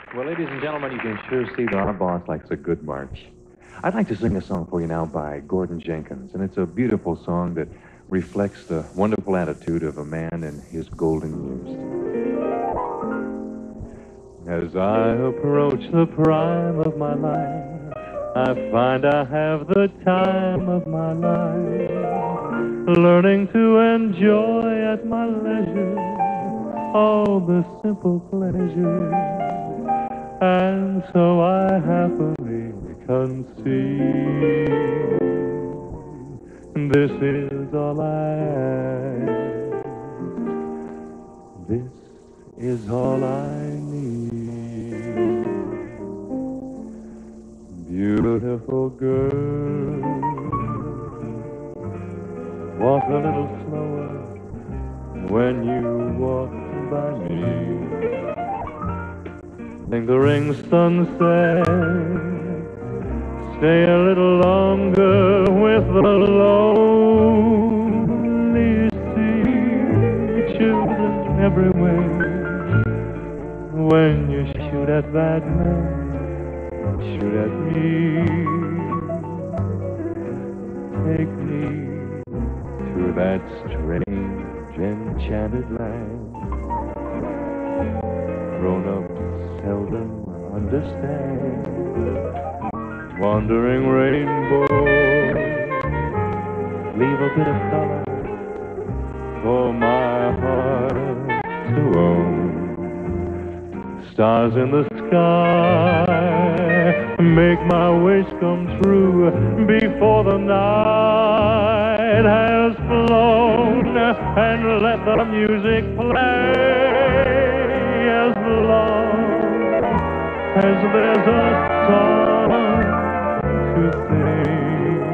Well, ladies and gentlemen, you can sure see that our boss likes a good march. I'd like to sing a song for you now by Gordon Jenkins, and it's a beautiful song that reflects the wonderful attitude of a man in his golden years. As I approach the prime of my life, I find I have the time of my life, learning to enjoy at my leisure all the simple pleasures. And so I happily conceive this is all I ask. This is all I need. Beautiful girl, walk a little slower when you walk by me. Lingering sunset, stay a little longer with the lonely sea. Children everywhere. When you shoot at that man, shoot at me. Take me to that strange, enchanted land. Grown-ups seldom understand. Wandering rainbow, leave a bit of color for my heart to own. Stars in the sky, make my wish come true before the night has flown, and let the music play as long as there's a song to sing.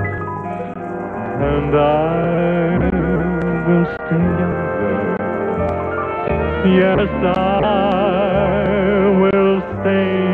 And I will stay younger. Yes, I will stay